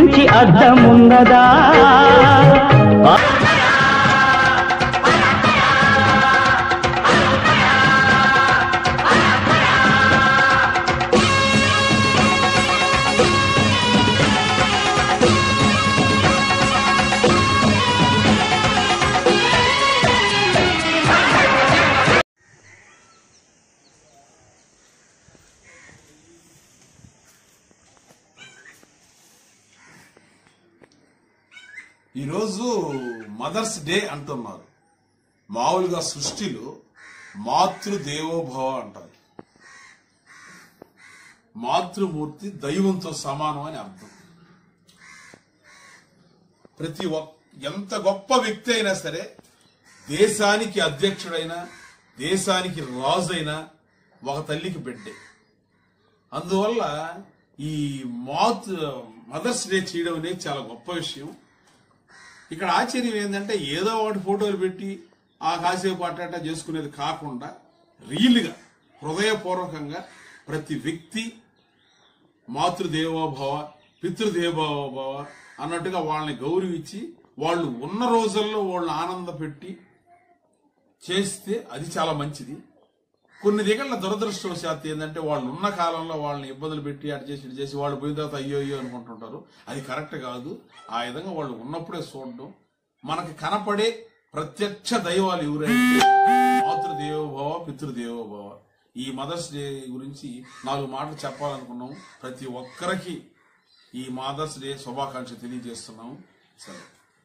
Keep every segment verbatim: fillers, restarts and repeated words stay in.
మించి అద్దమున్నదా? ఈరోజు mothers day అంటున్నారు. మామూలుగా సృష్టిలో మాతృదేవోభవ అంటారు. మాతృమూర్తి దైవంతో సమానం అని అర్థం. ప్రతి ఎంత గొప్ప వ్యక్తి అయినా సరే, దేశానికి అధ్యక్షుడైనా దేశానికి రాజైనా ఒక తల్లికి బిడ్డే. అందువల్ల ఈ మాతృ మదర్స్ డే చేయడం అనేది చాలా గొప్ప విషయం. ఇక్కడ ఆశ్చర్యం ఏంటంటే ఏదో ఒకటి ఫోటోలు పెట్టి ఆ కాసేపు అట్ట చేసుకునేది కాకుండా రియల్గా హృదయపూర్వకంగా ప్రతి వ్యక్తి మాతృదేవోభవ పితృదేవోభవ అన్నట్టుగా వాళ్ళని గౌరవించి వాళ్ళు ఉన్న రోజుల్లో వాళ్ళని ఆనంద పెట్టి చేస్తే అది చాలా మంచిది. కొన్ని దగ్గర దురదృష్టవశాత్తు ఏంటంటే వాళ్ళు ఉన్న కాలంలో వాళ్ళని ఇబ్బందులు పెట్టి అటు చేసి ఇటు చేసి వాళ్ళు పోయిన తర్వాత అయ్యో అయ్యో అనుకుంటుంటారు. అది కరెక్ట్ కాదు. ఆ విధంగా వాళ్ళు ఉన్నప్పుడే చూడడం. మనకి కనపడే ప్రత్యక్ష దైవాలు ఎవరైతే మాతృదేవోభవ పితృదేవోభవ. ఈ మదర్స్ డే గురించి నాలుగు మాటలు చెప్పాలనుకున్నాము. ప్రతి ఒక్కరికి ఈ మదర్స్ డే శుభాకాంక్షలు తెలియజేస్తున్నాము. సరే,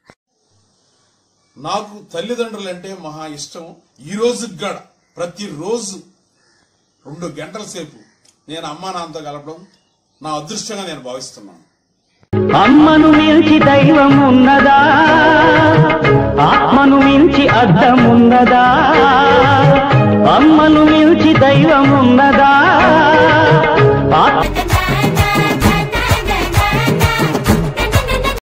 నాకు తల్లిదండ్రులు అంటే మహా ఇష్టం. ఈ రోజు గడ ప్రతిరోజు రెండు గంటల సేపు నేను అమ్మా నాన్నతో గడపడం నా అదృష్టంగా నేను భావిస్తున్నాను. అమ్మను మించి దైవం ఉన్నదా? ఆత్మను మించి అద్దమున్నదా? అమ్మను మించి దైవం ఉన్నదా?